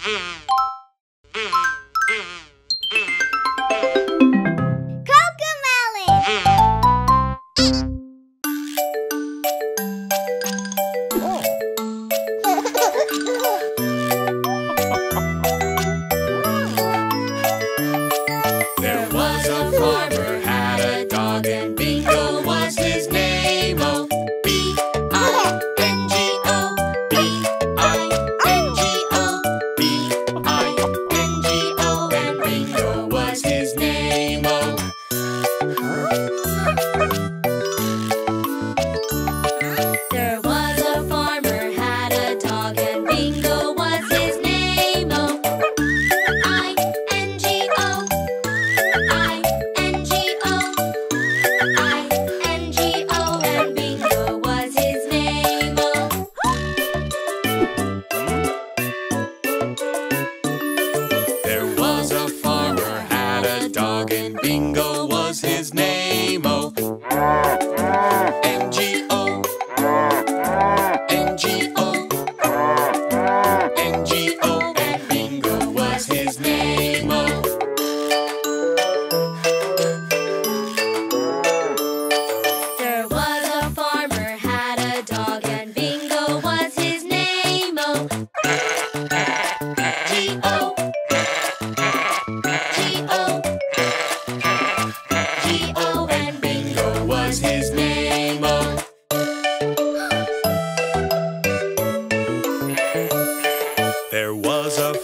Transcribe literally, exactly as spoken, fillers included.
There was a farmer, had a dog, and Bingo was his name. Oh, B I N G O, B I N G O, B I N G O, and Bingo was his name. Oh. There was a farmer, had a dog, and Bingo was his name. Oh, I N G O, I N G O, I N G O, and Bingo was his name. Oh. There was a farmer, had a dog, and Bingo was his name. Oh, N G O, N G O, N G O, and Bingo was his name. Oh. There was a farmer, had a dog, and Bingo was his name. Oh, G O, G O, G O, and Bingo Was his name. Oh. There was a